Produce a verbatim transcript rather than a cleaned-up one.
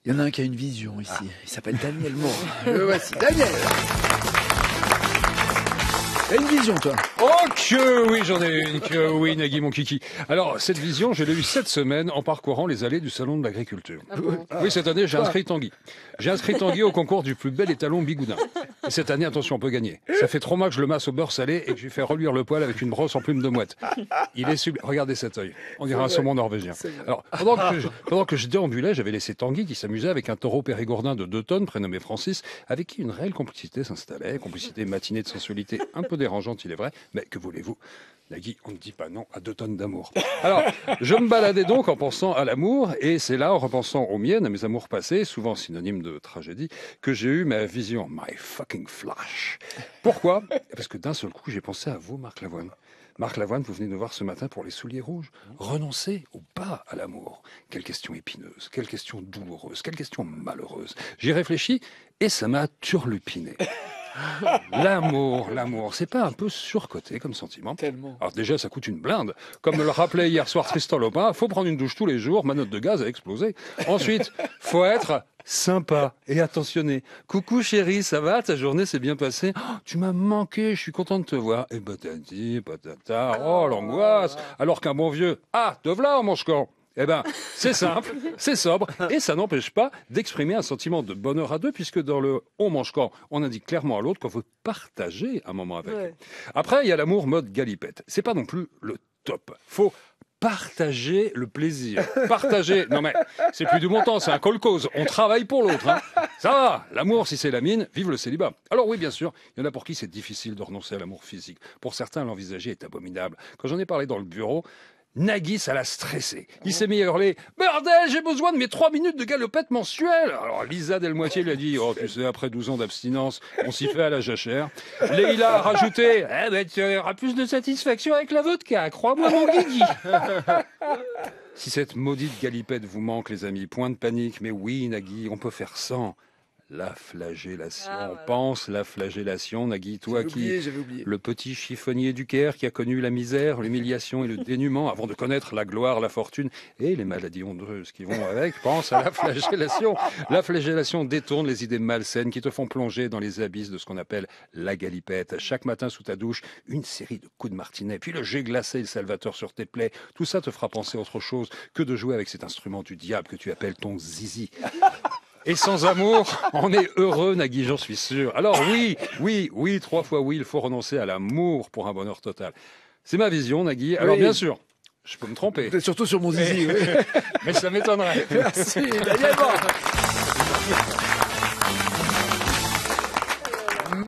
Il y en a un qui a une vision ici. Ah. Il s'appelle Daniel Moore. Le voici, Daniel. T'as une vision, toi? Oh que oui, j'en ai une, que oui, Nagui, mon kiki. Alors, cette vision, je l'ai eue cette semaine en parcourant les allées du Salon de l'Agriculture. Ah bon oui, cette année, j'ai inscrit Tanguy. J'ai inscrit Tanguy au concours du plus bel étalon bigoudin. Et cette année, attention, on peut gagner. Ça fait trois mois que je le masse au beurre salé et que je lui fais reluire le poil avec une brosse en plume de mouette. Il est sublime. Regardez cet œil. On dirait un saumon norvégien. Alors, pendant que, je, pendant que je déambulais, j'avais laissé Tanguy qui s'amusait avec un taureau périgourdin de deux tonnes, prénommé Francis, avec qui une réelle complicité s'installait. Complicité matinée de sensualité un peu dérangeante, il est vrai. Mais que voulez-vous, Nagui, on ne dit pas non à deux tonnes d'amour. Alors, je me baladais donc en pensant à l'amour, et c'est là, en repensant aux miennes, à mes amours passés, souvent synonymes de tragédie, que j'ai eu ma vision, my fucking flash. Pourquoi? Parce que d'un seul coup, j'ai pensé à vous, Marc Lavoine. Marc Lavoine, vous venez nous voir ce matin pour les souliers rouges. Renoncer ou pas à l'amour? Quelle question épineuse, quelle question douloureuse, quelle question malheureuse. J'y réfléchis, et ça m'a turlupiné. L'amour, l'amour, c'est pas un peu surcoté comme sentiment? Tellement. Alors déjà, ça coûte une blinde. Comme me le rappelait hier soir Tristan Lopin, faut prendre une douche tous les jours, ma note de gaz a explosé. Ensuite, faut être sympa et attentionné. Coucou chérie, ça va? Ta journée s'est bien passée? Oh, tu m'as manqué, je suis content de te voir. Et patati, patata, oh l'angoisse. Alors qu'un bon vieux, ah, te voilà en manche-camp. Eh ben, c'est simple, c'est sobre, et ça n'empêche pas d'exprimer un sentiment de bonheur à deux, puisque dans le « on mange quand », on indique clairement à l'autre qu'on veut partager un moment avec. Ouais. Après, il y a l'amour mode galipette. C'est pas non plus le top. Faut partager le plaisir. Partager, non mais, c'est plus du bon temps, c'est un call-cause. On travaille pour l'autre, hein. Ça va, l'amour, si c'est la mine, vive le célibat. Alors oui, bien sûr, il y en a pour qui c'est difficile de renoncer à l'amour physique. Pour certains, l'envisager est abominable. Quand j'en ai parlé dans le bureau, Nagui, ça l'a stressé. Il s'est mis à hurler « Bordel, j'ai besoin de mes trois minutes de galopette mensuelle !» Alors Lisa Delmoitier lui a dit « Oh, tu sais, après douze ans d'abstinence, on s'y fait à la jachère. » Leïla a rajouté « Eh ben, tu auras plus de satisfaction avec la vodka, crois-moi mon Guigui !» Si cette maudite galipette vous manque, les amis, point de panique, mais oui, Nagui, on peut faire sans. La flagellation. Ah, voilà. Pense la flagellation, Nagui, toi qui, oublié, oublié. le petit chiffonnier du Caire qui a connu la misère, l'humiliation et le dénuement avant de connaître la gloire, la fortune et les maladies ondeuses qui vont avec, pense à la flagellation. La flagellation détourne les idées malsaines qui te font plonger dans les abysses de ce qu'on appelle la galipette. Chaque matin sous ta douche, une série de coups de martinet, puis le jet glacé et le salvateur sur tes plaies. Tout ça te fera penser à autre chose que de jouer avec cet instrument du diable que tu appelles ton zizi. Et sans amour, on est heureux, Nagui, j'en suis sûr. Alors oui, oui, oui, trois fois oui, il faut renoncer à l'amour pour un bonheur total. C'est ma vision, Nagui. Alors oui. Bien sûr, je peux me tromper. Surtout sur mon zizi, oui. Mais ça m'étonnerait. Merci, Daniel.